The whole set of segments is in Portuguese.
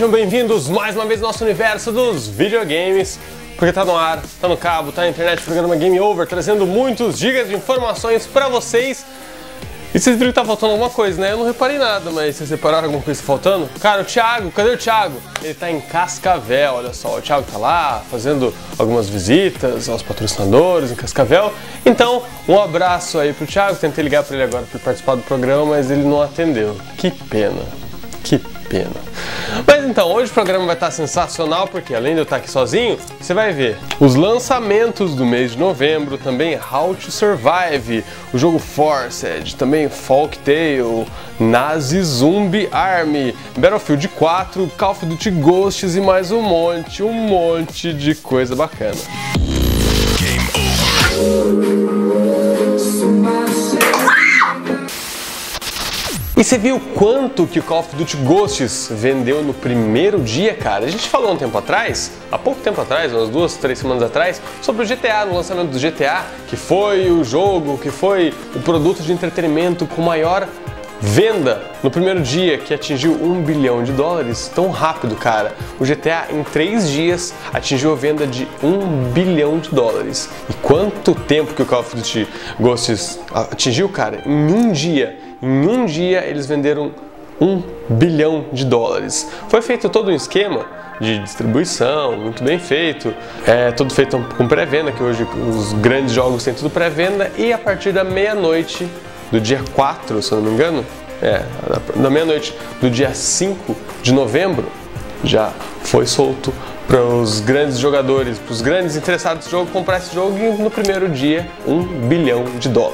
sejam bem-vindos mais uma vez ao nosso universo dos videogames, porque tá no ar, tá no cabo, tá na internet, programa Game Over, trazendo muitos gigas de informações pra vocês. E vocês viram que tá faltando alguma coisa, né? Eu não reparei nada, mas vocês repararam alguma coisa faltando? Cara, o Thiago, cadê o Thiago? Ele tá em Cascavel, olha só, o Thiago tá lá fazendo algumas visitas aos patrocinadores em Cascavel. Então, um abraço aí pro Thiago, tentei ligar pra ele agora pra participar do programa, mas ele não atendeu. Que pena, que pena. Mas então, hoje o programa vai estar sensacional, porque além de eu estar aqui sozinho, você vai ver os lançamentos do mês de novembro, também How to Survive, o jogo Forced, também Folk Tale, Nazi Zombie Army, Battlefield 4, Call of Duty Ghosts e mais um monte de coisa bacana. Game Over. E você viu quanto que o Call of Duty Ghosts vendeu no primeiro dia, cara? A gente falou um tempo atrás, há pouco tempo atrás, umas 2, 3 semanas atrás, sobre o GTA, no lançamento do GTA, que foi o jogo, que foi o produto de entretenimento com maior venda no primeiro dia, que atingiu $1 bilhão. Tão rápido, cara. O GTA em 3 dias atingiu a venda de $1 bilhão. E quanto tempo que o Call of Duty Ghosts atingiu, cara? Em um dia. Em um dia eles venderam $1 bilhão. Foi feito todo um esquema de distribuição, muito bem feito, tudo feito com pré-venda, que hoje os grandes jogos têm tudo pré-venda, e a partir da meia-noite do dia 4, se eu não me engano, da meia-noite do dia 5 de novembro, já foi solto para os grandes jogadores, para os grandes interessados no jogo, comprar esse jogo e no primeiro dia $1 bilhão.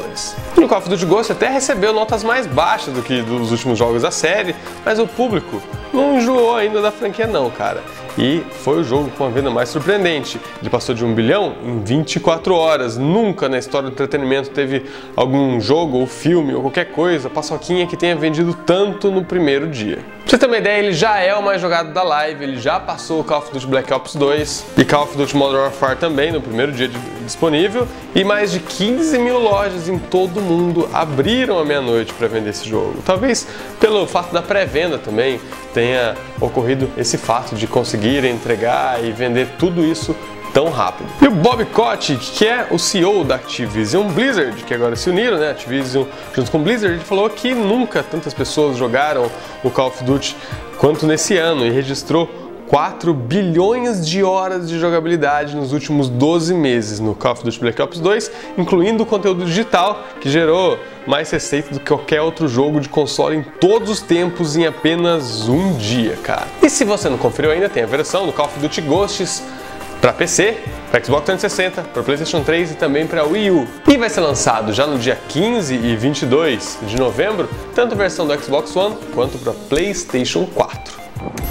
E o Call of Duty Ghosts até recebeu notas mais baixas do que dos últimos jogos da série, mas o público não enjoou ainda da franquia não, cara. E foi o jogo com a venda mais surpreendente. Ele passou de $1 bilhão em 24 horas. Nunca na história do entretenimento teve algum jogo ou filme ou qualquer coisa, paçoquinha, que tenha vendido tanto no primeiro dia. Pra você ter uma ideia, ele já é o mais jogado da live, ele já passou o Call of Duty Black Ops 2 e Call of Duty Modern Warfare também no primeiro dia disponível, e mais de 15 mil lojas em todo o mundo abriram à meia-noite para vender esse jogo. Talvez pelo fato da pré-venda também tenha ocorrido esse fato de conseguir entregar e vender tudo isso tão rápido. E o Bob Kotick, que é o CEO da Activision Blizzard, que agora se uniram, né, Activision junto com Blizzard, ele falou que nunca tantas pessoas jogaram o Call of Duty quanto nesse ano, e registrou 4 bilhões de horas de jogabilidade nos últimos 12 meses no Call of Duty Black Ops 2, incluindo o conteúdo digital, que gerou mais receita do que qualquer outro jogo de console em todos os tempos em apenas um dia, cara. E se você não conferiu ainda, tem a versão do Call of Duty Ghosts para PC, para Xbox 360, para PlayStation 3 e também para Wii U. E vai ser lançado já no dia 15 e 22 de novembro, tanto a versão do Xbox One quanto para PlayStation 4.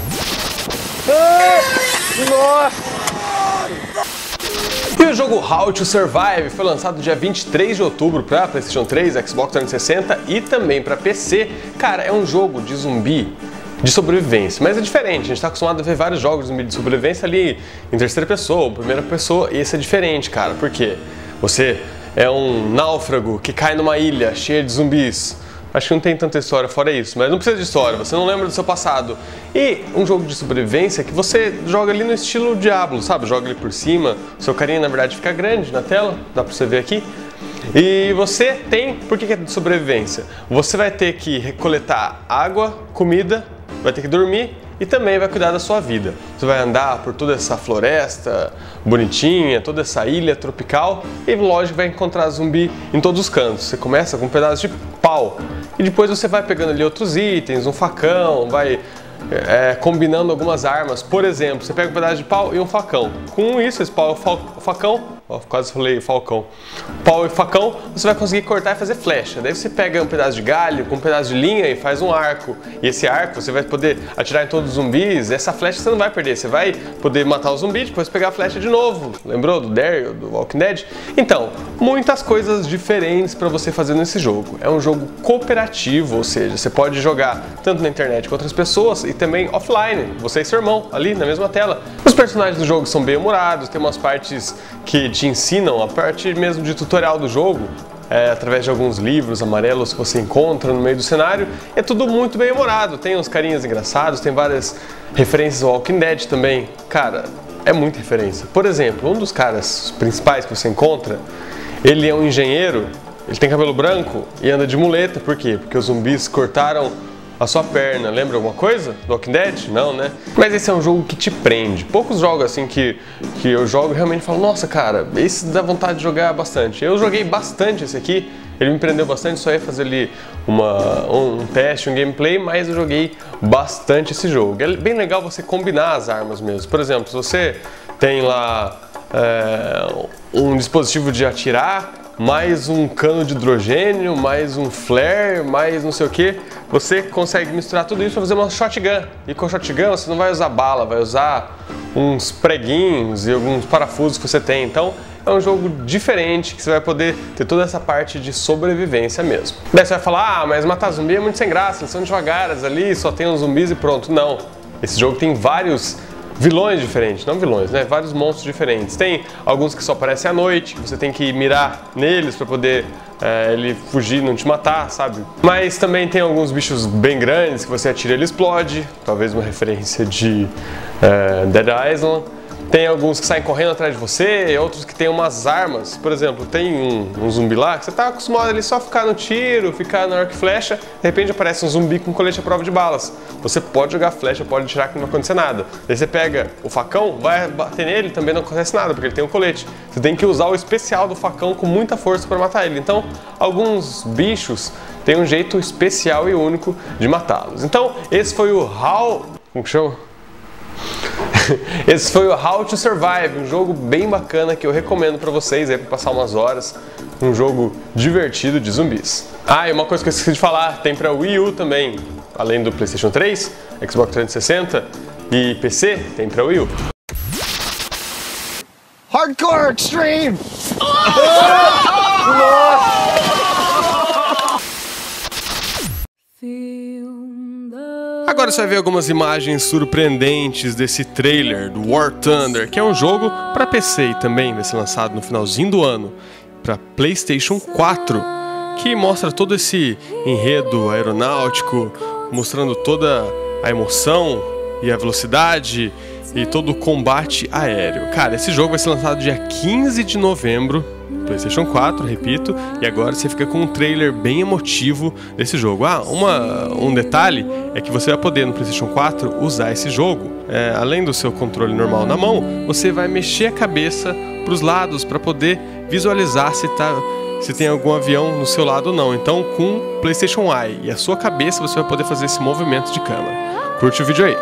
E o jogo How to Survive foi lançado dia 23 de outubro para PlayStation 3, Xbox 360 e também para PC. Cara, é um jogo de zumbi de sobrevivência, mas é diferente. A gente está acostumado a ver vários jogos de sobrevivência ali em terceira pessoa ou primeira pessoa, e esse é diferente, cara, porque você é um náufrago que cai numa ilha cheia de zumbis. Acho que não tem tanta história fora isso, mas não precisa de história, você não lembra do seu passado. E um jogo de sobrevivência que você joga ali no estilo Diablo, sabe? Joga ali por cima, seu carinha na verdade fica grande na tela, dá pra você ver aqui. E você tem, por que é de sobrevivência? Você vai ter que recoletar água, comida, vai ter que dormir e também vai cuidar da sua vida. Você vai andar por toda essa floresta bonitinha, toda essa ilha tropical e lógico vai encontrar zumbi em todos os cantos. Você começa com um pedaço de pau e depois você vai pegando ali outros itens, um facão, vai combinando algumas armas. Por exemplo, você pega um pedaço de pau e um facão. Com isso, esse pau e facão, quase falei falcão, pau e facão, você vai conseguir cortar e fazer flecha. Daí você pega um pedaço de galho com um pedaço de linha e faz um arco. E esse arco você vai poder atirar em todos os zumbis. Essa flecha você não vai perder, você vai poder matar o zumbi, depois pegar a flecha de novo. Lembrou do Daryl, do Walking Dead? Então, muitas coisas diferentes para você fazer nesse jogo. É um jogo cooperativo, ou seja, você pode jogar tanto na internet com outras pessoas e também offline, você e seu irmão, ali na mesma tela. Os personagens do jogo são bem humorados, tem umas partes que te ensinam, a parte mesmo de tutorial do jogo, através de alguns livros amarelos que você encontra no meio do cenário. É tudo muito bem humorado, tem uns carinhas engraçados, tem várias referências ao Walking Dead também. Cara, é muita referência. Por exemplo, um dos caras principais que você encontra, ele é um engenheiro, ele tem cabelo branco e anda de muleta. Por quê? Porque os zumbis cortaram a sua perna. Lembra alguma coisa do Walking Dead? Não, né? Mas esse é um jogo que te prende. Poucos jogos assim que eu jogo e realmente falo, nossa cara, esse dá vontade de jogar bastante. Eu joguei bastante esse aqui, ele me prendeu bastante, só ia fazer ali um teste, um gameplay, mas eu joguei bastante esse jogo. É bem legal você combinar as armas mesmo. Por exemplo, se você tem lá um dispositivo de atirar, mais um cano de hidrogênio, mais um flare, mais não sei o que, você consegue misturar tudo isso para fazer uma shotgun. E com a shotgun você não vai usar bala, vai usar uns preguinhos e alguns parafusos que você tem. Então é um jogo diferente que você vai poder ter toda essa parte de sobrevivência mesmo. Daí você vai falar, mas matar zumbi é muito sem graça, eles são devagares ali, só tem os zumbis e pronto. Não, esse jogo tem vários vilões diferentes, não vilões, né? Vários monstros diferentes. Tem alguns que só aparecem à noite, você tem que mirar neles para poder ele fugir, não te matar, sabe? Mas também tem alguns bichos bem grandes que você atira e ele explode, talvez uma referência de Dead Island. Tem alguns que saem correndo atrás de você, outros que tem umas armas. Por exemplo, tem um zumbi lá que você tá acostumado ali só a ficar no tiro, ficar no arco e flecha. De repente aparece um zumbi com colete à prova de balas. Você pode jogar flecha, pode atirar que não vai acontecer nada. Daí você pega o facão, vai bater nele, também não acontece nada, porque ele tem um colete. Você tem que usar o especial do facão com muita força para matar ele. Então, alguns bichos têm um jeito especial e único de matá-los. Então, esse foi o Como que chama? Esse foi o How to Survive, um jogo bem bacana que eu recomendo pra vocês aí pra passar umas horas, um jogo divertido de zumbis. Ah, e uma coisa que eu esqueci de falar, tem pra Wii U também, além do PlayStation 3, Xbox 360 e PC, tem pra Wii U. Hardcore Extreme! Agora você vai ver algumas imagens surpreendentes desse trailer do War Thunder, que é um jogo para PC e também vai ser lançado no finalzinho do ano para PlayStation 4, que mostra todo esse enredo aeronáutico, mostrando toda a emoção e a velocidade e todo o combate aéreo. Cara, esse jogo vai ser lançado dia 15 de novembro, PlayStation 4, repito, e agora você fica com um trailer bem emotivo desse jogo. Um detalhe é que você vai poder no PlayStation 4 usar esse jogo. Além do seu controle normal na mão, você vai mexer a cabeça para os lados para poder visualizar se tem algum avião no seu lado ou não. Então, com PlayStation Eye e a sua cabeça, você vai poder fazer esse movimento de câmera. Curte o vídeo aí.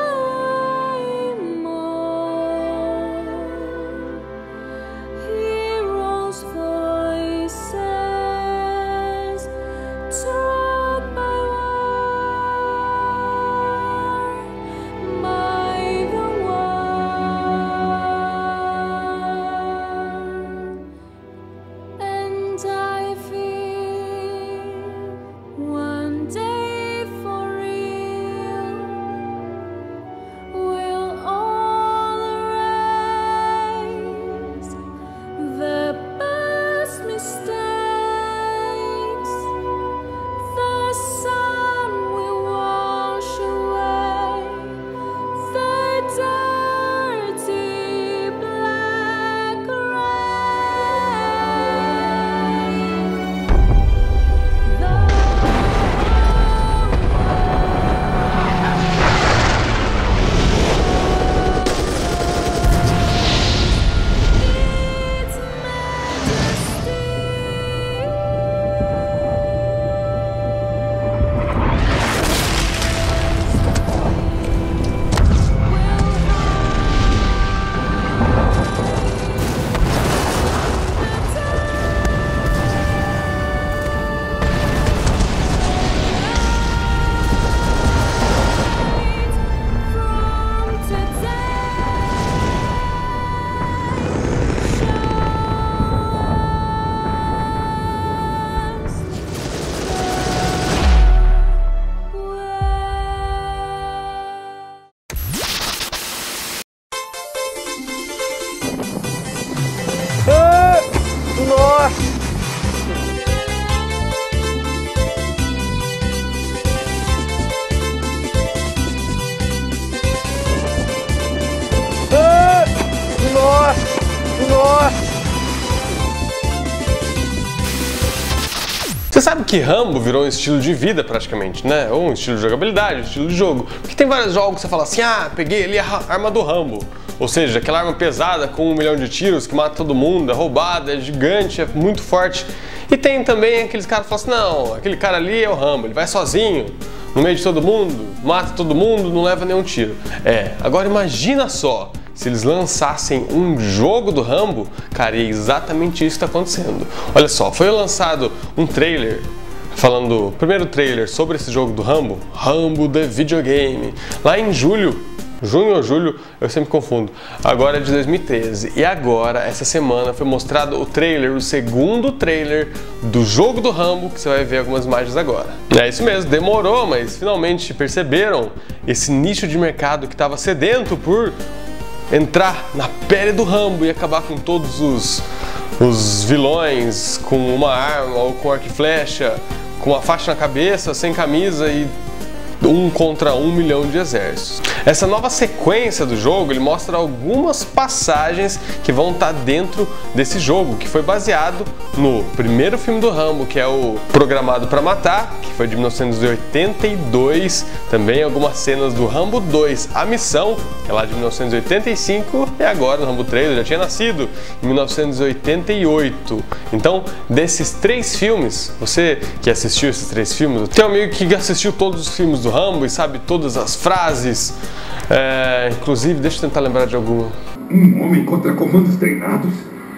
sabe que Rambo virou um estilo de vida praticamente, né? Ou um estilo de jogabilidade, um estilo de jogo. Porque tem vários jogos que você fala assim, ah, peguei ali a arma do Rambo. Ou seja, aquela arma pesada com 1 milhão de tiros que mata todo mundo, é roubada, é gigante, é muito forte. E tem também aqueles caras que falam assim, não, aquele cara ali é o Rambo, ele vai sozinho, no meio de todo mundo, mata todo mundo, não leva nenhum tiro. Agora imagina só, se eles lançassem um jogo do Rambo, cara, é exatamente isso que está acontecendo. Olha só, foi lançado um trailer, falando, o primeiro trailer sobre esse jogo do Rambo, Rambo The Videogame, lá em junho ou julho, eu sempre confundo, agora é de 2013. E agora, essa semana, foi mostrado o trailer, o segundo trailer do jogo do Rambo, que você vai ver algumas imagens agora. É isso mesmo, demorou, mas finalmente perceberam esse nicho de mercado que estava sedento por entrar na pele do Rambo e acabar com todos os vilões com uma arma ou com arco e flecha, com uma faixa na cabeça, sem camisa e 1 contra 1 milhão de exércitos. Essa nova sequência do jogo, ele mostra algumas passagens que vão estar dentro desse jogo, que foi baseado no primeiro filme do Rambo, que é o Programado para Matar, que foi de 1982, também algumas cenas do Rambo 2, A Missão, que é lá de 1985, e agora no Rambo 3, eu já tinha nascido, em 1988. Então, desses 3 filmes, você que assistiu esses 3 filmes, tem um amigo que assistiu todos os filmes do Rambo e sabe todas as frases, inclusive, deixa eu tentar lembrar de alguma. Um homem contra comandos treinados?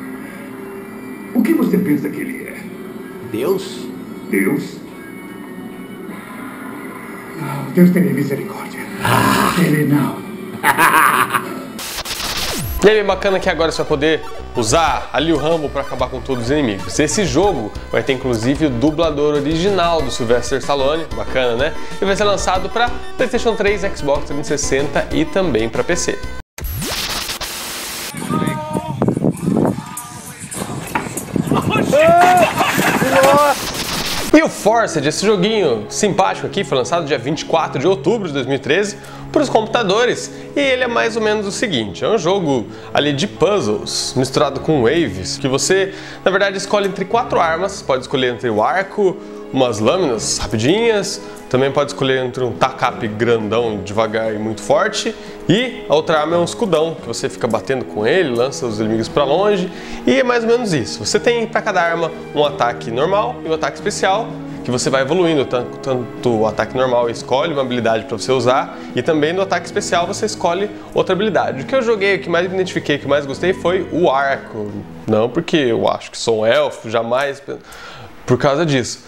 O que você pensa que ele é? Deus? Deus? Não, Deus tenha misericórdia. Ele não. E aí é bacana que agora você vai poder usar ali o Rambo para acabar com todos os inimigos. Esse jogo vai ter inclusive o dublador original do Sylvester Stallone, bacana, né? E vai ser lançado para PlayStation 3, Xbox 360 e também para PC. E o Forced, esse joguinho simpático aqui, foi lançado dia 24 de outubro de 2013 para os computadores, e ele é mais ou menos o seguinte, é um jogo ali de puzzles misturado com waves, que você na verdade escolhe entre 4 armas, pode escolher entre o arco, umas lâminas rapidinhas, também pode escolher entre um tacape grandão, devagar e muito forte, e a outra arma é um escudão, que você fica batendo com ele, lança os inimigos para longe, e é mais ou menos isso. Você tem para cada arma um ataque normal e um ataque especial, que você vai evoluindo, tanto o ataque normal escolhe uma habilidade para você usar, e também no ataque especial você escolhe outra habilidade. O que eu joguei, o que mais me identifiquei, o que mais gostei foi o arco, não porque eu acho que sou um elfo, jamais por causa disso.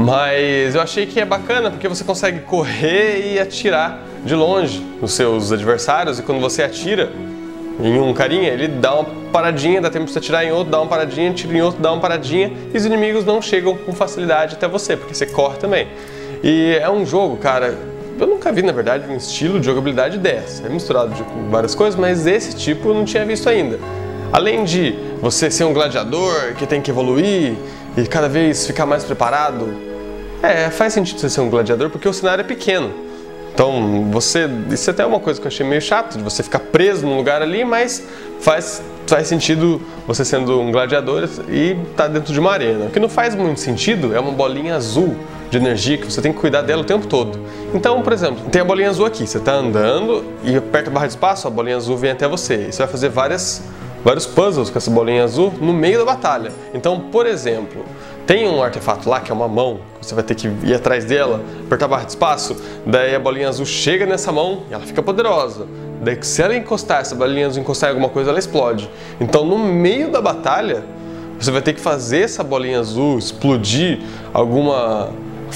Mas eu achei que é bacana porque você consegue correr e atirar de longe nos seus adversários, e quando você atira em um carinha, ele dá uma paradinha, dá tempo de você atirar em outro, dá uma paradinha, tira em outro, dá uma paradinha, e os inimigos não chegam com facilidade até você, porque você corre também. E é um jogo, cara, eu nunca vi na verdade um estilo de jogabilidade dessa, é misturado de várias coisas, mas esse tipo eu não tinha visto ainda. Além de você ser um gladiador que tem que evoluir e cada vez ficar mais preparado, faz sentido você ser um gladiador porque o cenário é pequeno. Então, isso até é uma coisa que eu achei meio chato, de você ficar preso num lugar ali, mas faz sentido você sendo um gladiador e tá dentro de uma arena. O que não faz muito sentido é uma bolinha azul de energia que você tem que cuidar dela o tempo todo. Então, por exemplo, tem a bolinha azul aqui, você tá andando e aperta a barra de espaço, a bolinha azul vem até você. E você vai fazer vários puzzles com essa bolinha azul no meio da batalha. Então, por exemplo, tem um artefato lá que é uma mão, você vai ter que ir atrás dela, apertar a barra de espaço, daí a bolinha azul chega nessa mão e ela fica poderosa. Daí se ela encostar, essa bolinha azul encostar em alguma coisa, ela explode. Então no meio da batalha, você vai ter que fazer essa bolinha azul explodir alguma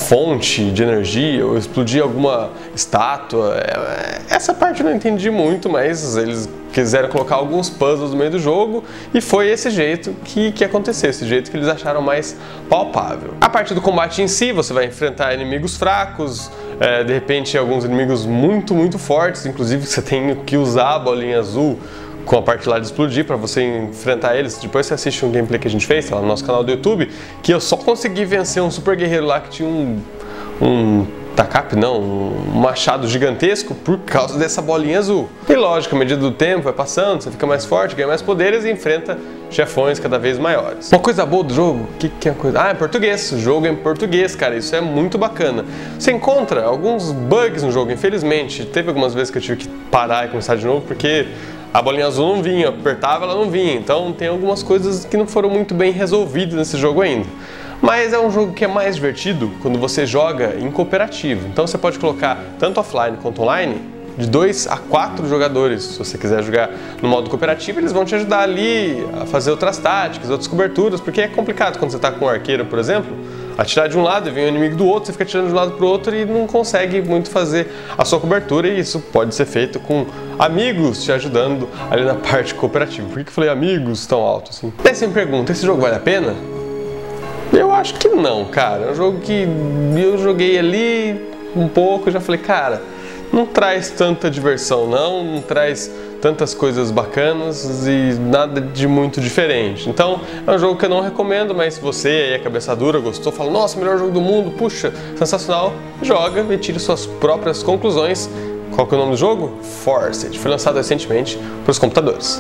fonte de energia ou explodir alguma estátua. Essa parte eu não entendi muito, mas eles quiseram colocar alguns puzzles no meio do jogo e foi esse jeito que aconteceu, esse jeito que eles acharam mais palpável. A parte do combate em si, você vai enfrentar inimigos fracos, de repente alguns inimigos muito fortes, inclusive você tem que usar a bolinha azul com a parte lá de explodir para você enfrentar eles. Depois você assiste um gameplay que a gente fez lá no nosso canal do YouTube, que eu só consegui vencer um super guerreiro lá que tinha um tacape não, um machado gigantesco por causa dessa bolinha azul. E lógico, à medida do tempo vai passando, você fica mais forte, ganha mais poderes e enfrenta chefões cada vez maiores. Uma coisa boa do jogo, o que é a coisa? Ah, é português, o jogo é em português, cara, isso é muito bacana. Você encontra alguns bugs no jogo, infelizmente, teve algumas vezes que eu tive que parar e começar de novo, porque a bolinha azul não vinha, apertava, ela não vinha, então tem algumas coisas que não foram muito bem resolvidas nesse jogo ainda. Mas é um jogo que é mais divertido quando você joga em cooperativo. Então você pode colocar tanto offline quanto online de 2 a 4 jogadores. Se você quiser jogar no modo cooperativo, eles vão te ajudar ali a fazer outras táticas, outras coberturas, porque é complicado quando você está com um arqueiro, por exemplo, atirar de um lado e vem o inimigo do outro, você fica atirando de um lado para o outro e não consegue muito fazer a sua cobertura, e isso pode ser feito com amigos te ajudando ali na parte cooperativa. Por que eu falei amigos tão alto assim? Daí você me pergunta, esse jogo vale a pena? Eu acho que não, cara. É um jogo que eu joguei ali um pouco e já falei, cara, não traz tanta diversão não traz tantas coisas bacanas e nada de muito diferente. Então, é um jogo que eu não recomendo, mas se você aí é cabeça dura, gostou, fala, nossa, melhor jogo do mundo, puxa, sensacional, joga e tire suas próprias conclusões. Qual que é o nome do jogo? Forced. Foi lançado recentemente para os computadores.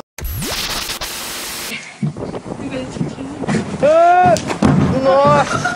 Nossa!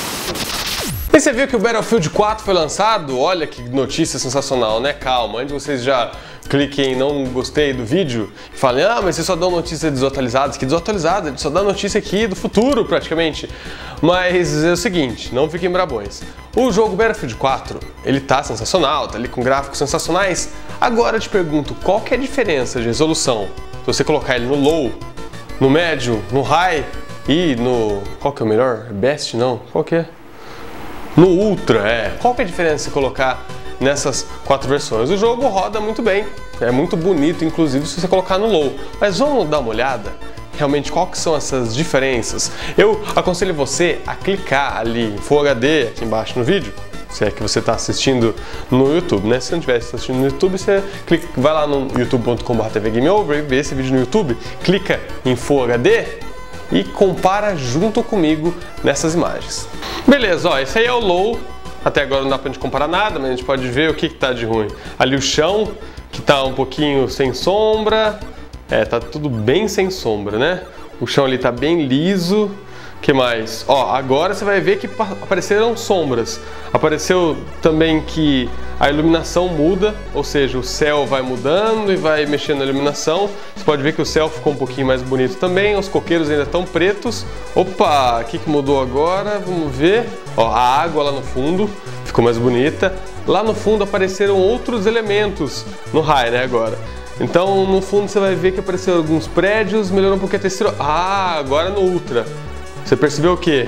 E você viu que o Battlefield 4 foi lançado? Olha que notícia sensacional, né? Calma, antes vocês já cliquem em não gostei do vídeo e falem, ah, mas vocês só dão notícias desatualizadas. Que desatualizada? Só dá notícia aqui do futuro, praticamente. Mas é o seguinte, não fiquem brabões. O jogo Battlefield 4, ele tá sensacional, tá ali com gráficos sensacionais. Agora eu te pergunto, qual que é a diferença de resolução? Se você colocar ele no low, no médio, no high e no... qual que é o melhor? Best não? Qual que é? No Ultra, Qual que é a diferença se colocar nessas 4 versões? O jogo roda muito bem, é muito bonito, inclusive se você colocar no Low. Mas vamos dar uma olhada realmente qual que são essas diferenças. Eu aconselho você a clicar ali em Full HD, aqui embaixo no vídeo, se é que você está assistindo no YouTube, né? Se não estiver assistindo no YouTube, você clica, vai lá no youtube.com/tvgameover e vê esse vídeo no YouTube, clica em Full HD e compara junto comigo nessas imagens. Beleza, ó, esse aí é o low. Até agora não dá pra gente comparar nada, mas a gente pode ver o que tá de ruim. Ali o chão, que tá um pouquinho sem sombra. Tá tudo bem sem sombra, né? O chão ali tá bem liso. O que mais? Ó, agora você vai ver que apareceram sombras. Apareceu também que a iluminação muda, ou seja, o céu vai mudando e vai mexendo na iluminação. Você pode ver que o céu ficou um pouquinho mais bonito também, os coqueiros ainda estão pretos. Opa, o que mudou agora? Vamos ver. Ó, a água lá no fundo ficou mais bonita. Lá no fundo apareceram outros elementos no high, né, agora. Então, no fundo você vai ver que apareceram alguns prédios, melhorou um pouquinho a textura. Ah, agora no Ultra. Você percebeu o quê?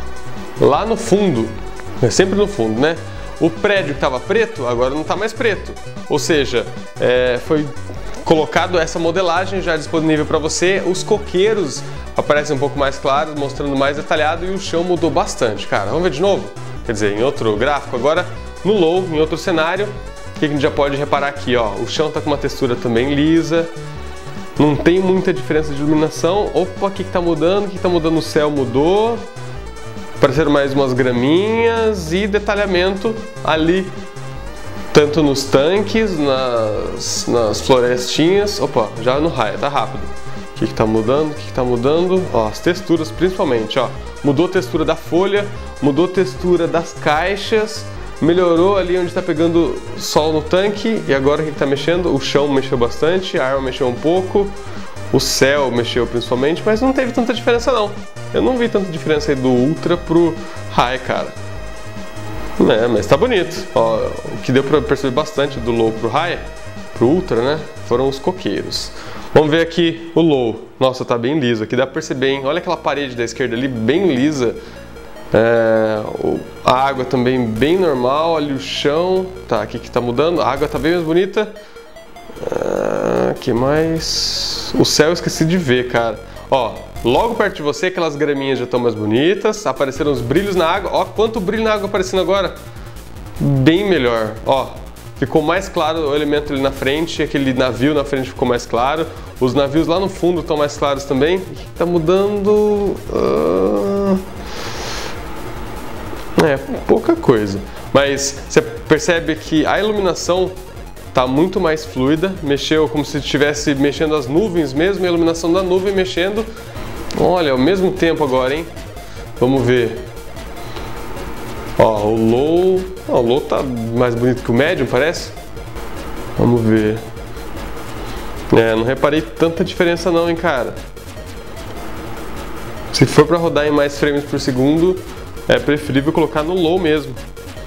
Lá no fundo, é sempre no fundo, né? O prédio que estava preto, agora não está mais preto. Ou seja, foi colocado essa modelagem já disponível para você. Os coqueiros aparecem um pouco mais claros, mostrando mais detalhado, e o chão mudou bastante, cara. Vamos ver de novo? Quer dizer, em outro gráfico agora, no low, em outro cenário. O que a gente já pode reparar aqui, ó? O chão está com uma textura também lisa. Não tem muita diferença de iluminação. Opa, o que está mudando? O que está mudando? O céu mudou. Apareceram mais umas graminhas e detalhamento ali, tanto nos tanques, nas florestinhas. Opa, já no raio, tá rápido. O que está mudando? O que está mudando? Ó, as texturas principalmente, ó. Mudou a textura da folha, mudou a textura das caixas, melhorou ali onde está pegando sol no tanque. E agora o que está mexendo? O chão mexeu bastante, a arma mexeu um pouco, o céu mexeu principalmente, mas não teve tanta diferença não. Eu não vi tanta diferença aí do Ultra pro High, cara. Mas tá bonito. Ó, o que deu pra perceber bastante do Low pro High, pro Ultra, né, foram os coqueiros. Vamos ver aqui o Low. Nossa, tá bem liso. Aqui dá pra perceber, hein? Olha aquela parede da esquerda ali, bem lisa. A água também bem normal. Ali o chão. Tá, aqui que tá mudando. A água tá bem mais bonita. Que mais? O céu eu esqueci de ver, cara. Ó, logo perto de você, aquelas graminhas já estão mais bonitas. Apareceram os brilhos na água. Ó, quanto brilho na água aparecendo agora. Bem melhor. Ó, ficou mais claro o elemento ali na frente. Aquele navio na frente ficou mais claro. Os navios lá no fundo estão mais claros também. O que tá mudando? É, pouca coisa. Mas você percebe que a iluminação tá muito mais fluida, mexeu como se estivesse mexendo as nuvens mesmo, e a iluminação da nuvem mexendo. Olha, ao mesmo tempo agora, hein? Vamos ver. Ó, o low tá mais bonito que o médium, parece. Vamos ver. É, não reparei tanta diferença não, hein, cara. Se for pra rodar em mais frames por segundo, é preferível colocar no low mesmo.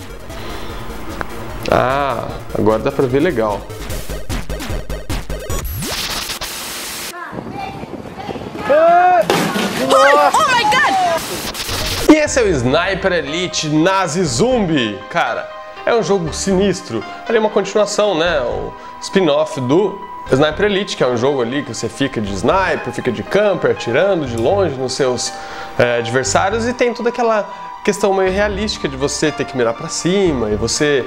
Ah, agora dá pra ver legal. Oh my God! E esse é o Sniper Elite Nazi Zumbi. Cara, é um jogo sinistro. Ali é uma continuação, né? O spin-off do Sniper Elite, que é um jogo ali que você fica de sniper, fica de camper, atirando de longe nos seus adversários, e tem toda aquela questão meio realística de você ter que mirar pra cima e você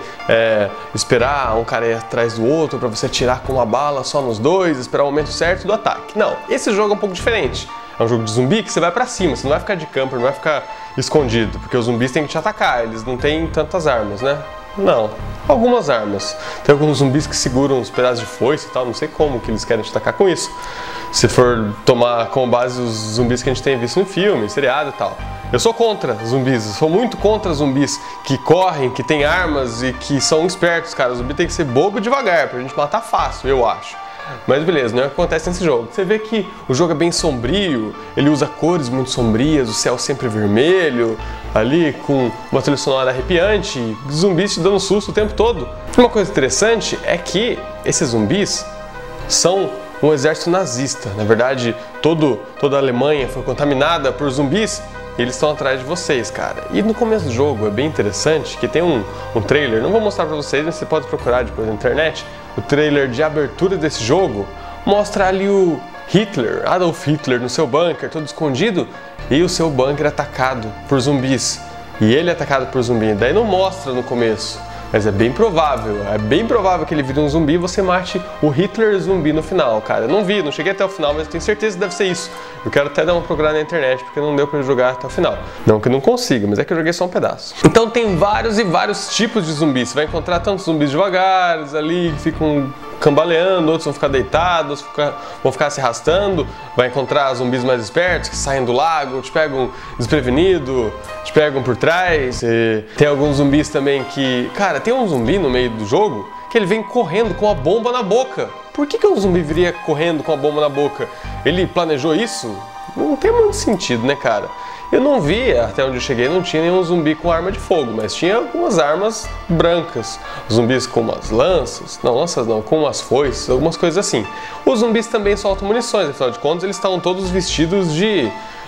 esperar um cara ir atrás do outro pra você atirar com uma bala só nos dois, esperar o momento certo do ataque. Não, esse jogo é um pouco diferente. É um jogo de zumbi que você vai pra cima, você não vai ficar de camper, não vai ficar escondido, porque os zumbis têm que te atacar, eles não têm tantas armas, né? Não, algumas armas. Tem alguns zumbis que seguram uns pedaços de foice e tal, não sei como que eles querem te atacar com isso. Se for tomar como base os zumbis que a gente tem visto em filme, seriado e tal. Eu sou contra zumbis, eu sou muito contra zumbis que correm, que têm armas e que são espertos, cara. O zumbi tem que ser bobo e devagar, pra gente matar fácil, eu acho. Mas beleza, não é o que acontece nesse jogo. Você vê que o jogo é bem sombrio, ele usa cores muito sombrias, o céu sempre vermelho, ali com uma trilha sonora arrepiante, zumbis te dando susto o tempo todo. Uma coisa interessante é que esses zumbis são um exército nazista. Na verdade, toda a Alemanha foi contaminada por zumbis e eles estão atrás de vocês, cara. E no começo do jogo é bem interessante que tem um trailer, não vou mostrar pra vocês, mas você pode procurar depois na internet. O trailer de abertura desse jogo mostra ali o Hitler, Adolf Hitler, no seu bunker, todo escondido, e o seu bunker atacado por zumbis. E ele é atacado por zumbi. Daí não mostra no começo, mas é bem provável que ele vire um zumbi e você mate o Hitler zumbi no final, cara. Eu não vi, não cheguei até o final, mas tenho certeza que deve ser isso. Eu quero até dar uma procurada na internet, porque não deu pra eu jogar até o final. Não que eu não consiga, mas é que eu joguei só um pedaço. Então tem vários e vários tipos de zumbis. Você vai encontrar tantos zumbis devagares ali, que ficam cambaleando, outros vão ficar deitados, vão ficar se arrastando. Vai encontrar zumbis mais espertos que saem do lago, te pegam desprevenido, te pegam por trás. E tem alguns zumbis também que... Cara, tem um zumbi no meio do jogo que ele vem correndo com a bomba na boca. Por que um zumbi viria correndo com a bomba na boca? Ele planejou isso? Não tem muito sentido, né, cara? Eu não vi, até onde eu cheguei, não tinha nenhum zumbi com arma de fogo, mas tinha algumas armas brancas. Zumbis com umas lanças, não, lanças não, com umas foices, algumas coisas assim. Os zumbis também soltam munições, afinal de contas eles estavam todos vestidos de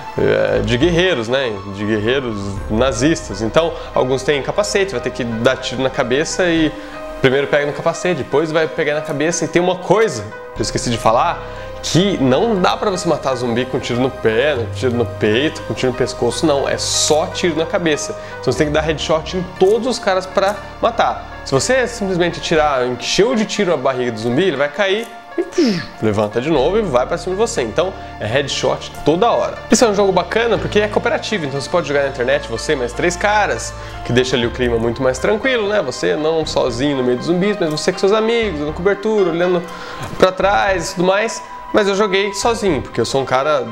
guerreiros, né? De guerreiros nazistas. Então, alguns têm capacete, vai ter que dar tiro na cabeça e primeiro pega no capacete, depois vai pegar na cabeça. E tem uma coisa que eu esqueci de falar, que não dá pra você matar zumbi com tiro no pé, tiro no peito, com tiro no pescoço, não. É só tiro na cabeça. Então você tem que dar headshot em todos os caras pra matar. Se você simplesmente atirar, encheu de tiro a barriga do zumbi, ele vai cair e levanta de novo e vai pra cima de você. Então é headshot toda hora. Isso é um jogo bacana porque é cooperativo, então você pode jogar na internet, você e mais 3 caras, que deixa ali o clima muito mais tranquilo, né? Você não sozinho no meio dos zumbis, mas você com seus amigos, dando cobertura, olhando pra trás e tudo mais. Mas eu joguei sozinho, porque eu sou um cara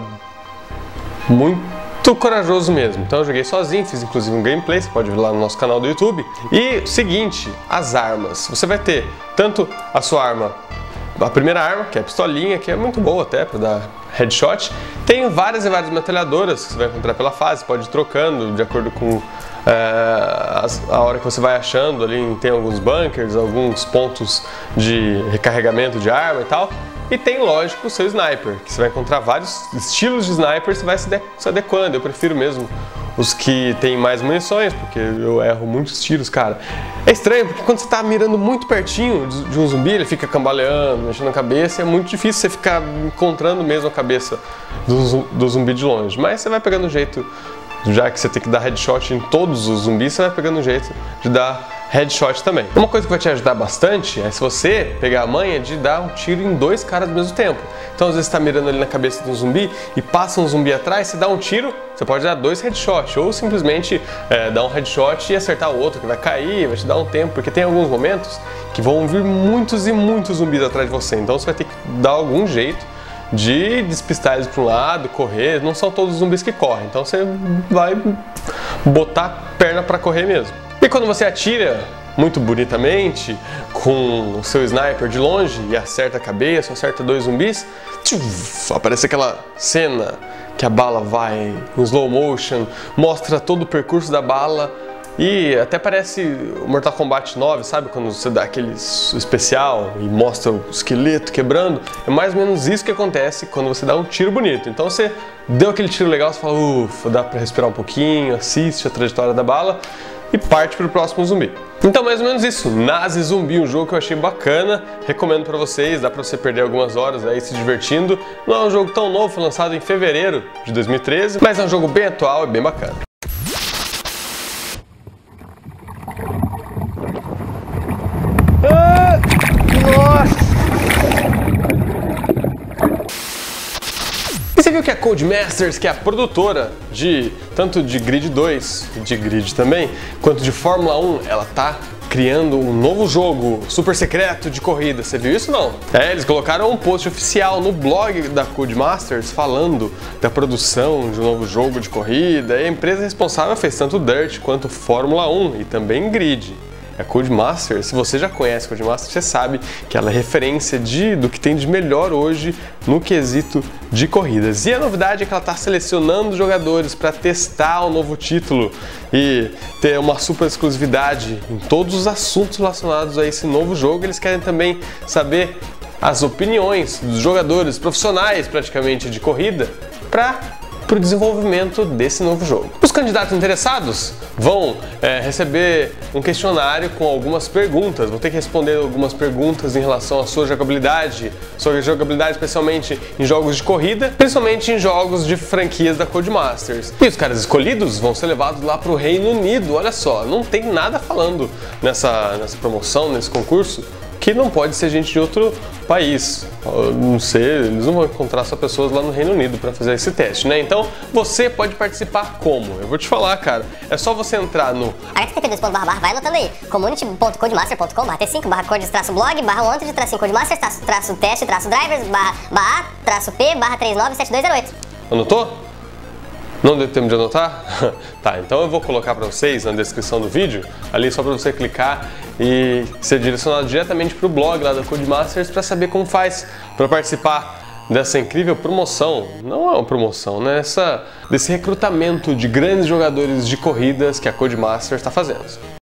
muito corajoso mesmo. Então eu joguei sozinho, fiz inclusive um gameplay, você pode ver lá no nosso canal do YouTube. E seguinte, as armas. Você vai ter tanto a sua arma, a primeira arma, que é a pistolinha, que é muito boa até para dar headshot. Tem várias e várias metralhadoras que você vai encontrar pela fase, pode ir trocando de acordo com a hora que você vai achando ali. Tem alguns bunkers, alguns pontos de recarregamento de arma e tal. E tem, lógico, o seu sniper, que você vai encontrar vários estilos de sniper, você vai se adequando. Eu prefiro mesmo os que tem mais munições, porque eu erro muitos tiros, cara. É estranho, porque quando você tá mirando muito pertinho de um zumbi, ele fica cambaleando, mexendo a cabeça, e é muito difícil você ficar encontrando mesmo a cabeça do zumbi de longe. Mas você vai pegando o jeito, já que você tem que dar headshot em todos os zumbis, você vai pegando o jeito de dar headshot também. Uma coisa que vai te ajudar bastante é se você pegar a manha de dar um tiro em 2 caras ao mesmo tempo. Então às vezes você tá mirando ali na cabeça de um zumbi e passa um zumbi atrás, você dá um tiro, você pode dar 2 headshots, ou simplesmente dar um headshot e acertar o outro que vai cair, vai te dar um tempo, porque tem alguns momentos que vão vir muitos e muitos zumbis atrás de você, então você vai ter que dar algum jeito de despistar eles para um lado, correr. Não são todos os zumbis que correm, então você vai botar a perna para correr mesmo. E quando você atira muito bonitamente com o seu sniper de longe e acerta a cabeça, acerta 2 zumbis, aparece aquela cena que a bala vai em slow motion, mostra todo o percurso da bala. E até parece o Mortal Kombat 9, sabe? Quando você dá aquele especial e mostra o esqueleto quebrando. É mais ou menos isso que acontece quando você dá um tiro bonito. Então você deu aquele tiro legal, você fala, ufa, dá pra respirar um pouquinho, assiste a trajetória da bala e parte pro próximo zumbi. Então mais ou menos isso, Nazi Zumbi, um jogo que eu achei bacana, recomendo pra vocês, dá pra você perder algumas horas aí se divertindo. Não é um jogo tão novo, foi lançado em fevereiro de 2013, mas é um jogo bem atual e bem bacana. E você viu que a Codemasters, que é a produtora de tanto de Grid 2 e de Grid também, quanto de Fórmula 1, ela tá criando um novo jogo super secreto de corrida. Você viu isso não? Eles colocaram um post oficial no blog da Codemasters falando da produção de um novo jogo de corrida. E a empresa responsável fez tanto Dirt quanto Fórmula 1 e também Grid. A Codemasters, se você já conhece a Codemasters, você sabe que ela é referência do que tem de melhor hoje no quesito de corridas. E a novidade é que ela está selecionando jogadores para testar o novo título e ter uma super exclusividade em todos os assuntos relacionados a esse novo jogo. Eles querem também saber as opiniões dos jogadores profissionais, praticamente, de corrida, para o desenvolvimento desse novo jogo. Os candidatos interessados vão receber um questionário com algumas perguntas, vão ter que responder algumas perguntas em relação à sua jogabilidade especialmente em jogos de corrida, principalmente em jogos de franquias da Codemasters. E os caras escolhidos vão ser levados lá para o Reino Unido. Olha só, não tem nada falando nessa promoção, nesse concurso, que não pode ser gente de outro país. Não sei, eles não vão encontrar só pessoas lá no Reino Unido para fazer esse teste, né? Então você pode participar como? Eu vou te falar, cara. É só você entrar no http://, vai anotando aí, community.codemaster.com/wanted-blog/1-3-conde-drivers/a-p/397208. Anotou? Não deu tempo de anotar? Tá, então eu vou colocar para vocês na descrição do vídeo, ali só para você clicar e ser direcionado diretamente para o blog lá da Codemasters para saber como faz para participar dessa incrível promoção. Não é uma promoção, né? Desse recrutamento de grandes jogadores de corridas que a Codemasters está fazendo.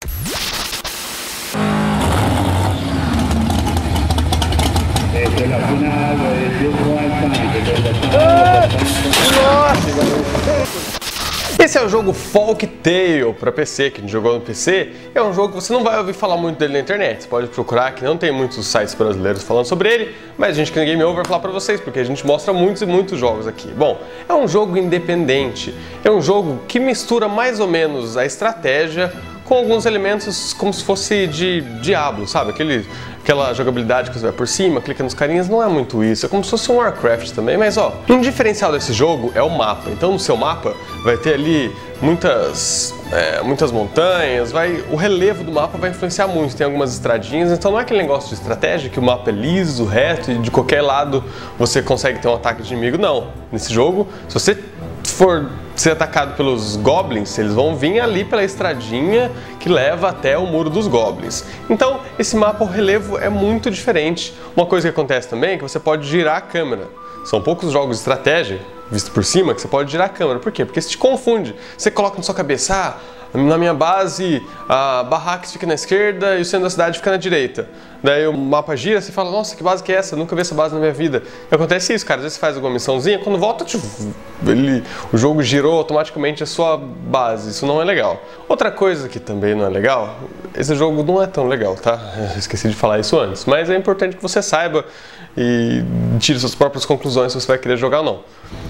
Esse é o jogo Folk Tale para PC, que a gente jogou no PC. É um jogo que você não vai ouvir falar muito dele na internet. Você pode procurar, que não tem muitos sites brasileiros falando sobre ele, mas a gente aqui no Game Over vai falar para vocês, porque a gente mostra muitos e muitos jogos aqui. Bom, é um jogo independente. É um jogo que mistura mais ou menos a estratégia com alguns elementos como se fosse de Diablo, sabe? Aquela jogabilidade que você vai por cima, clica nos carinhas, não é muito isso. É como se fosse um Warcraft também, mas ó, um diferencial desse jogo é o mapa. Então no seu mapa vai ter ali muitas montanhas, o relevo do mapa vai influenciar muito, tem algumas estradinhas, então não é aquele negócio de estratégia que o mapa é liso, reto e de qualquer lado você consegue ter um ataque de inimigo, não. Nesse jogo, se você for ser atacado pelos goblins, eles vão vir ali pela estradinha que leva até o muro dos goblins. Então, esse mapa, o relevo é muito diferente. Uma coisa que acontece também é que você pode girar a câmera. São poucos jogos de estratégia, visto por cima, que você pode girar a câmera. Por quê? Porque isso te confunde. Você coloca na sua cabeça, na minha base, a barracas fica na esquerda e o centro da cidade fica na direita. Daí o mapa gira, você fala, nossa, que base que é essa? Eu nunca vi essa base na minha vida. E acontece isso, cara. Às vezes você faz alguma missãozinha, quando volta, o jogo girou automaticamente a sua base. Isso não é legal. Outra coisa que também não é legal, esse jogo não é tão legal, tá? Eu esqueci de falar isso antes. Mas é importante que você saiba e tire suas próprias conclusões se você vai querer jogar ou não.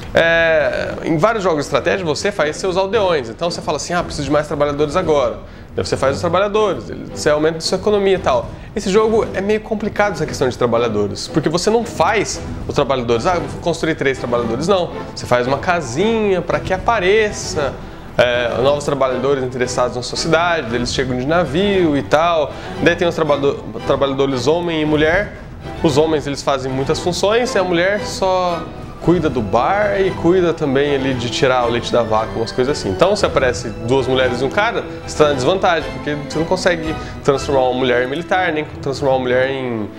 em vários jogos de estratégia você faz seus aldeões, então você fala assim, preciso de mais trabalhadores agora. Daí você faz os trabalhadores, você aumenta a sua economia e tal. Esse jogo é meio complicado essa questão de trabalhadores, porque você não faz os trabalhadores, eu vou construir 3 trabalhadores, não. Você faz uma casinha para que apareça novos trabalhadores interessados na sua cidade, eles chegam de navio e tal. Daí tem os trabalhadores homem e mulher. Os homens eles fazem muitas funções e a mulher só cuida do bar e cuida também ali de tirar o leite da vaca, umas coisas assim. Então se aparece 2 mulheres e um cara, você está na desvantagem, porque você não consegue transformar uma mulher em militar, nem transformar uma mulher em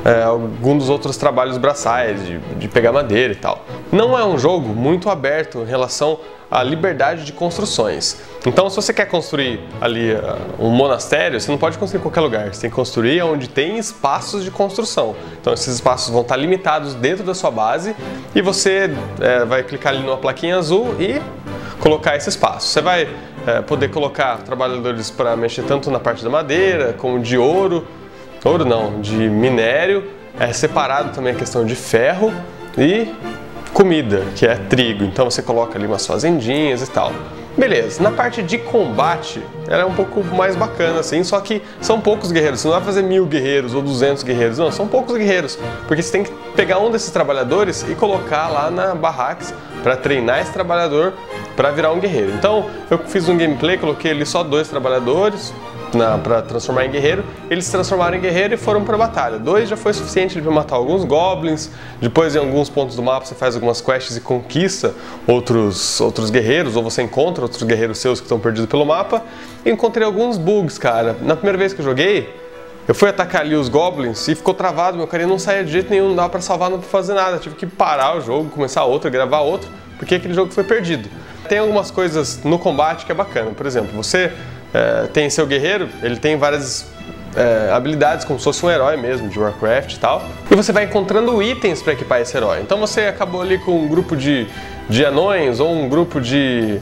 algum dos outros trabalhos braçais, de pegar madeira e tal. Não é um jogo muito aberto em relação à liberdade de construções. Então se você quer construir ali um monastério, você não pode construir em qualquer lugar, você tem que construir onde tem espaços de construção. Então esses espaços vão estar limitados dentro da sua base e você vai clicar ali numa plaquinha azul e colocar esse espaço. Você vai poder colocar trabalhadores para mexer tanto na parte da madeira como de ouro não, de minério, separado também a questão de ferro e comida, que é trigo. Então você coloca ali umas fazendinhas e tal. Beleza, na parte de combate ela é um pouco mais bacana assim, só que são poucos guerreiros, você não vai fazer 1000 guerreiros ou 200 guerreiros, não, são poucos guerreiros, porque você tem que pegar um desses trabalhadores e colocar lá na Barracks para treinar esse trabalhador para virar um guerreiro. Então eu fiz um gameplay, coloquei ali só 2 trabalhadores para transformar em guerreiro, eles se transformaram em guerreiro e foram para a batalha. 2 já foi suficiente para matar alguns goblins, depois em alguns pontos do mapa você faz algumas quests e conquista outros guerreiros, ou você encontra outros guerreiros seus que estão perdidos pelo mapa. E encontrei alguns bugs, cara. Na primeira vez que eu joguei, eu fui atacar ali os goblins e ficou travado, meu carinha não saía de jeito nenhum, não dava para salvar, não dava para fazer nada. Eu tive que parar o jogo, começar outro, gravar outro, porque aquele jogo foi perdido. Tem algumas coisas no combate que é bacana, por exemplo, você tem seu guerreiro, ele tem várias habilidades como se fosse um herói mesmo, de Warcraft e tal, e você vai encontrando itens para equipar esse herói. Então você acabou ali com um grupo de anões, ou um grupo de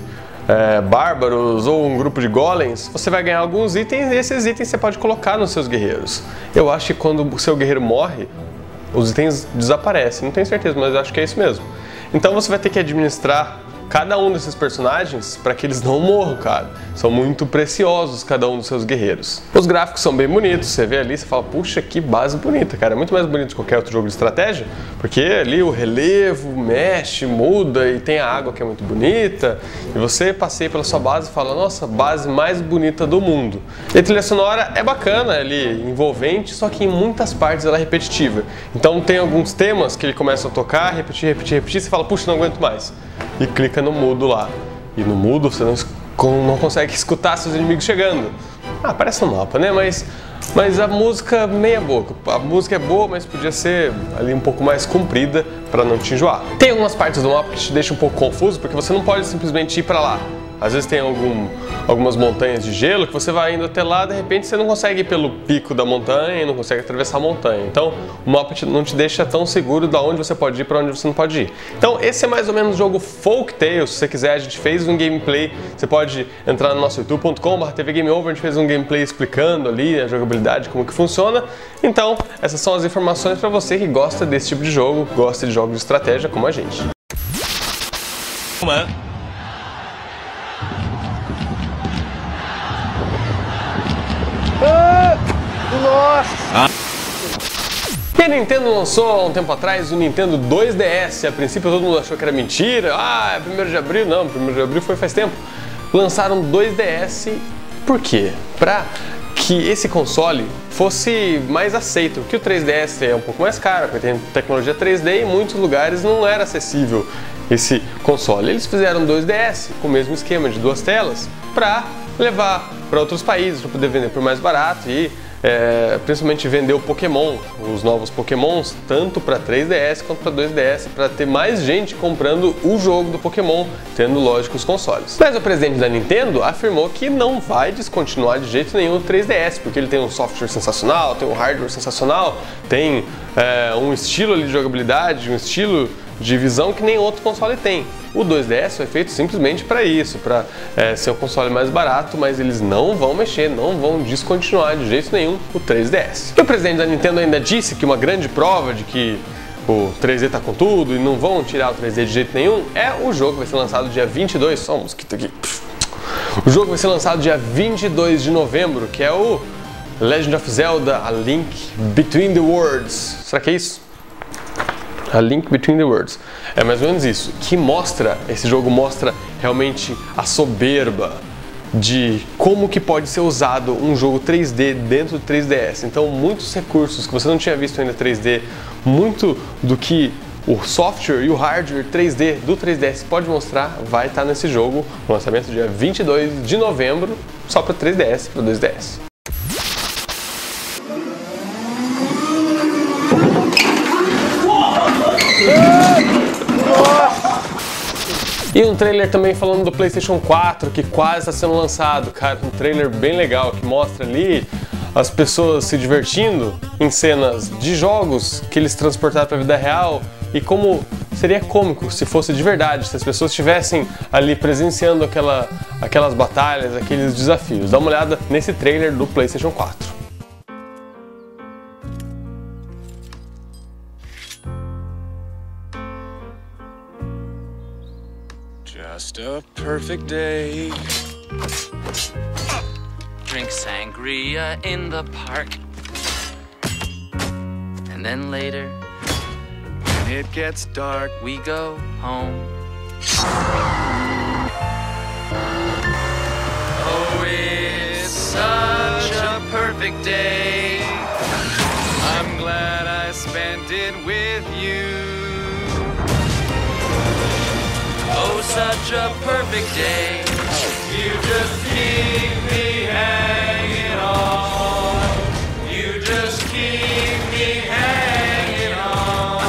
bárbaros, ou um grupo de golems, você vai ganhar alguns itens e esses itens você pode colocar nos seus guerreiros. Eu acho que quando o seu guerreiro morre, os itens desaparecem, não tenho certeza, mas eu acho que é isso mesmo. Então você vai ter que administrar cada um desses personagens para que eles não morram, cara. São muito preciosos cada um dos seus guerreiros. Os gráficos são bem bonitos, você vê ali, você fala, puxa, que base bonita, cara. É muito mais bonito que qualquer outro jogo de estratégia, porque ali o relevo mexe, muda e tem a água que é muito bonita. E você passeia pela sua base e fala, nossa, base mais bonita do mundo. E a trilha sonora é bacana, ali, envolvente, só que em muitas partes ela é repetitiva. Então tem alguns temas que ele começa a tocar, repetir, você fala, puxa, não aguento mais. E clica no mudo lá. E no mudo você não consegue escutar seus inimigos chegando. Aparece no mapa, né? Mas a música meia boca. A música é boa, mas podia ser ali um pouco mais comprida para não te enjoar. Tem algumas partes do mapa que te deixam um pouco confuso, porque você não pode simplesmente ir para lá. Às vezes tem algumas montanhas de gelo que você vai indo até lá, de repente você não consegue ir pelo pico da montanha, não consegue atravessar a montanha. Então o mapa não te deixa tão seguro de onde você pode ir para onde você não pode ir. Então esse é mais ou menos o jogo Folk Tales. Se você quiser, a gente fez um gameplay, você pode entrar no nosso youtube.com/tvgameover, a gente fez um gameplay explicando ali a jogabilidade, como que funciona. Então essas são as informações para você que gosta desse tipo de jogo, gosta de jogos de estratégia como a gente. E a Nintendo lançou há um tempo atrás o Nintendo 2DS. A princípio todo mundo achou que era mentira. É 1º de abril. Não, 1º de abril foi faz tempo. Lançaram 2DS. Por quê? Para que esse console fosse mais aceito. Porque o 3DS é um pouco mais caro, porque tem tecnologia 3D e em muitos lugares não era acessível esse console. Eles fizeram 2DS com o mesmo esquema de 2 telas para levar para outros países, para poder vender por mais barato e principalmente vender o Pokémon, os novos Pokémons, tanto para 3DS quanto para 2DS, para ter mais gente comprando o jogo do Pokémon, tendo lógico os consoles. Mas o presidente da Nintendo afirmou que não vai descontinuar de jeito nenhum o 3DS, porque ele tem um software sensacional, tem um hardware sensacional, tem um estilo ali de jogabilidade, um estilo de visão que nem outro console tem. O 2DS foi feito simplesmente para isso, para ser um console mais barato, mas eles não vão mexer, não vão descontinuar de jeito nenhum o 3DS. E o presidente da Nintendo ainda disse que uma grande prova de que o 3D tá com tudo e não vão tirar o 3D de jeito nenhum, é o jogo que vai ser lançado dia 22, só um mosquito aqui. O jogo vai ser lançado dia 22 de novembro, que é o Legend of Zelda: A Link Between the Worlds. Será que é isso? A Link Between the Worlds. É mais ou menos isso. Que mostra, esse jogo mostra realmente a soberba de como que pode ser usado um jogo 3D dentro do 3DS. Então, muitos recursos que você não tinha visto ainda 3D, muito do que o software e o hardware 3D do 3DS pode mostrar, vai estar nesse jogo, lançamento dia 22 de novembro, só para 3DS e para 2DS. E um trailer também falando do PlayStation 4, que quase está sendo lançado, cara, um trailer bem legal, que mostra ali as pessoas se divertindo em cenas de jogos que eles transportaram para a vida real e como seria cômico se fosse de verdade, se as pessoas estivessem ali presenciando aquelas batalhas, aqueles desafios. Dá uma olhada nesse trailer do PlayStation 4. Just a perfect day. Drink sangria in the park. And then later, When it gets dark, we go home. Oh, it's such a perfect day. I'm glad I spent it with you. Oh, such a perfect day. You just keep me hanging on. You just keep me hanging on.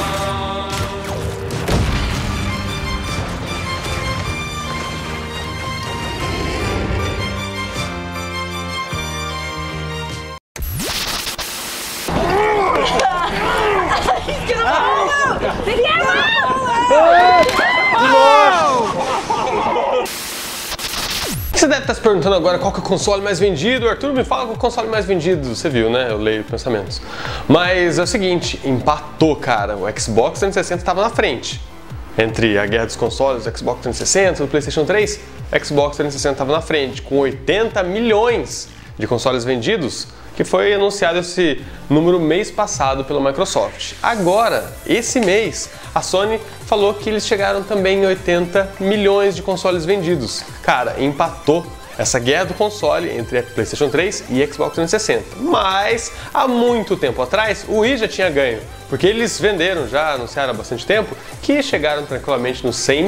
Você deve estar se perguntando agora qual que é o console mais vendido. Arthur, me fala qual é o console mais vendido. Você viu, né? Eu leio pensamentos. Mas é o seguinte, empatou, cara. O Xbox 360 estava na frente. Entre a guerra dos consoles, o Xbox 360 e o PlayStation 3, o Xbox 360 estava na frente, com 80 milhões de consoles vendidos, que foi anunciado esse número mês passado pela Microsoft. Agora, esse mês, a Sony falou que eles chegaram também em 80 milhões de consoles vendidos. Cara, empatou essa guerra do console entre a PlayStation 3 e Xbox 360. Mas, há muito tempo atrás, o Wii já tinha ganho, porque eles venderam, já anunciaram há bastante tempo, que chegaram tranquilamente nos 100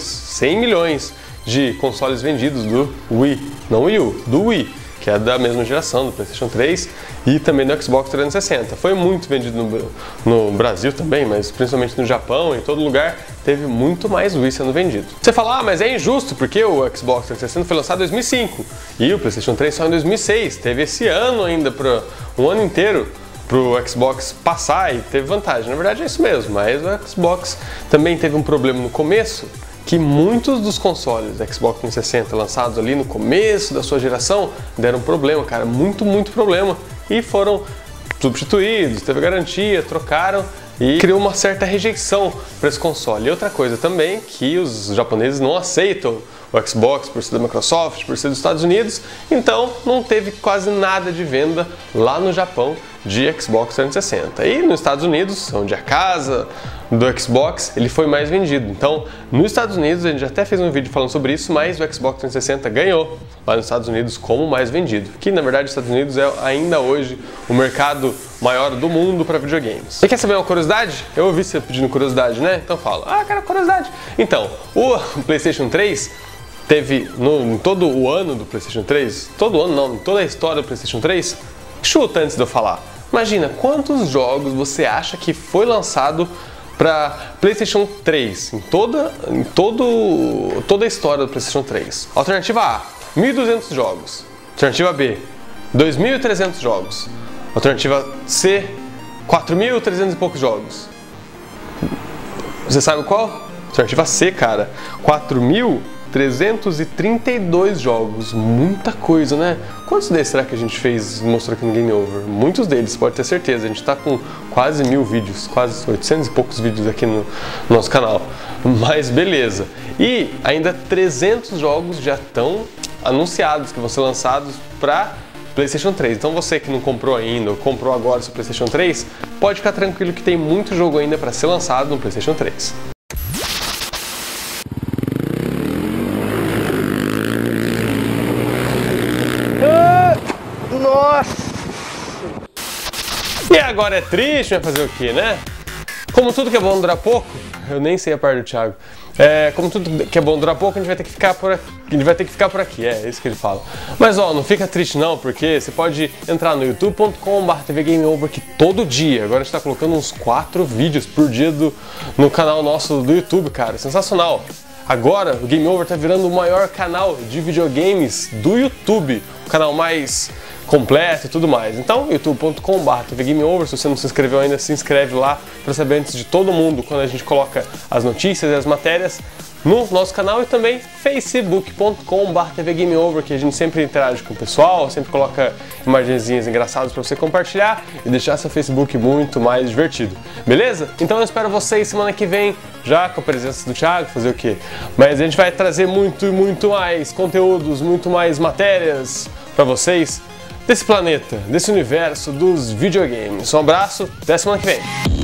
milhões de consoles vendidos do Wii, não Wii U, do Wii, que é da mesma geração, do PlayStation 3 e também do Xbox 360. Foi muito vendido no Brasil também, mas principalmente no Japão, em todo lugar, teve muito mais Wii sendo vendido. Você fala, mas é injusto, porque o Xbox 360 foi lançado em 2005 e o PlayStation 3 só em 2006. Teve esse ano ainda, um ano inteiro, para o Xbox passar e teve vantagem. Na verdade é isso mesmo, mas o Xbox também teve um problema no começo, que muitos dos consoles Xbox 360 lançados ali no começo da sua geração deram problema, cara, muito problema, e foram substituídos, teve garantia, trocaram e criou uma certa rejeição para esse console. E outra coisa também, que os japoneses não aceitam o Xbox por ser da Microsoft, por ser dos Estados Unidos, então não teve quase nada de venda lá no Japão de Xbox 360. E nos Estados Unidos, onde é a casa do Xbox, ele foi mais vendido. Então, nos Estados Unidos, a gente até fez um vídeo falando sobre isso, mas o Xbox 360 ganhou lá nos Estados Unidos como mais vendido, que na verdade os Estados Unidos é ainda hoje o mercado maior do mundo para videogames. Você quer saber uma curiosidade? Eu ouvi você pedindo curiosidade, né? Então fala, cara, curiosidade. Então, o PlayStation 3 teve, em todo o ano do PlayStation 3, todo ano não, em toda a história do PlayStation 3, chuta antes de eu falar. Imagina, quantos jogos você acha que foi lançado para PlayStation 3, em toda a história do PlayStation 3? Alternativa A, 1.200 jogos. Alternativa B, 2.300 jogos. Alternativa C, 4.300 e poucos jogos. Você sabe qual? Alternativa C, cara, 4.300 332 jogos, muita coisa, né? Quantos deles será que a gente fez, mostrou aqui no Game Over? Muitos deles, pode ter certeza. A gente tá com quase 1000 vídeos, quase 800 e poucos vídeos aqui no nosso canal. Mas beleza. E ainda 300 jogos já estão anunciados, que vão ser lançados para PlayStation 3. Então você que não comprou ainda ou comprou agora o seu PlayStation 3, pode ficar tranquilo que tem muito jogo ainda para ser lançado no PlayStation 3. E agora é triste, vai fazer o quê, né? Como tudo que é bom dura pouco, eu nem sei a parte do Thiago. Como tudo que é bom dura pouco, a gente vai ter que ficar por aqui. É isso que ele fala. Mas ó, não fica triste não, porque você pode entrar no youtube.com/tvgameover, que todo dia, agora a gente tá colocando uns 4 vídeos por dia no canal nosso do YouTube, cara. Sensacional! Agora o Game Over tá virando o maior canal de videogames do YouTube, o canal mais completo e tudo mais. Então, youtube.com/tvgameover, se você não se inscreveu ainda, se inscreve lá para saber antes de todo mundo quando a gente coloca as notícias e as matérias no nosso canal, e também facebook.com/tvgameover, que a gente sempre interage com o pessoal, sempre coloca imagenzinhas engraçadas para você compartilhar e deixar seu Facebook muito mais divertido. Beleza? Então eu espero vocês semana que vem, já com a presença do Thiago, fazer o quê? Mas a gente vai trazer muito mais conteúdos, muito mais matérias para vocês desse planeta, desse universo dos videogames. Um abraço, até semana que vem!